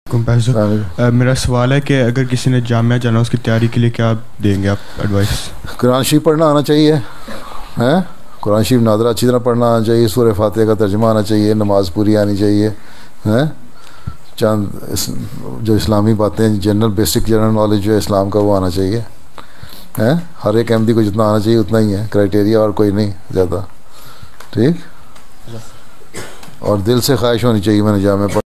मेरा सवाल है कि अगर किसी ने जामिया जाना उसकी तैयारी के लिए क्या देंगे आप एडवाइस? कुरान शरीफ पढ़ना आना चाहिए, हैं? कुरान शरीफ नादरा अच्छी तरह पढ़ना आना चाहिए, सूरह फातिहा का तर्जुमा आना चाहिए, नमाज पूरी आनी चाहिए, हैं? चंद जो इस्लामी बातें, जनरल बेसिक जनरल नॉलेज जो है इस्लाम का वो आना चाहिए, हैं? हर एक अहमदी को जितना आना चाहिए उतना ही है क्राइटेरिया, और कोई नहीं ज़्यादा, ठीक? और दिल से ख्वाहिश होनी चाहिए मैंने जामिया